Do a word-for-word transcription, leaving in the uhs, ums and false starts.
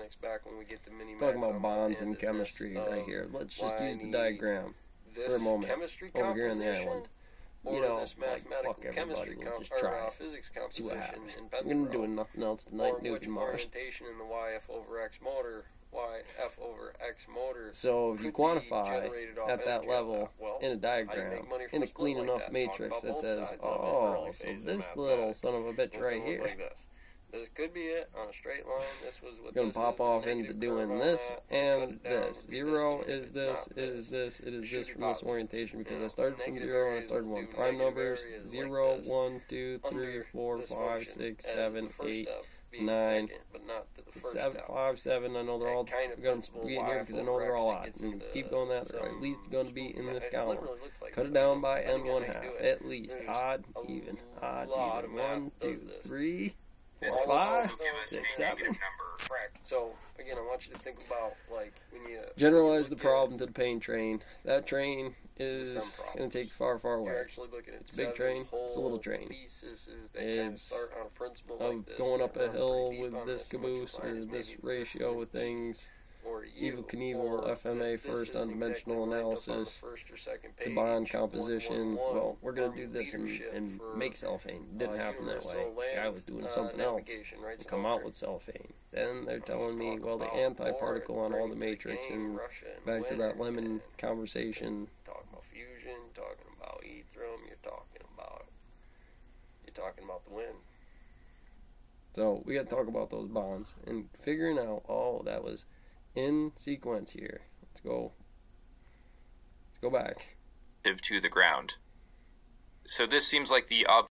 electronics back when we get the mini. Talking about bonds and chemistry this, right uh, here. Let's just use the diagram for a moment over here on the island. You know, this like, fuck everybody, we'll just try uh, it. Physics See what happens. We're going to do nothing else tonight, or Newton Mars. orientation in the Y F over X motor, Y F over X motor. So if you quantify at that level well, in a diagram, in a clean enough like matrix that says, oh, so this little son of a bitch right here. Like this. This could be it on a straight line. This was what going to pop off into doing this and this. Zero is this, is this, it is this from this orientation because I started from zero and I started one prime numbers. Zero, one, two, three, four, five, six, seven, eight, nine, seven, five, seven. I know they're all going to be in here because I know they're all odd. And keep going that they're at least going to be in this column. Cut it down by n one half at least. Odd, even, odd, even. One, two, three. Five, six, seven. So again, I want you to think about like when you generalize the problem to the pain train. That train is going to take far, far away. It's a big train. It's a little train. It's of going up a hill with this caboose or this ratio with things. Evel Knievel, F M A, first undimensional analysis, the bond composition. Well, we're going to do this and, and make cellophane. It didn't happen that way. The guy was doing something else and come out with cellophane. Then they're telling me, well, the antiparticle on all the matrix, and back to that lemon conversation. Talking about fusion, talking about Ethereum, you're talking about, you're talking about the wind. So we got to talk about those bonds and figuring out, oh, that was in sequence here. Let's go. Let's go back to the ground. So this seems like the obvious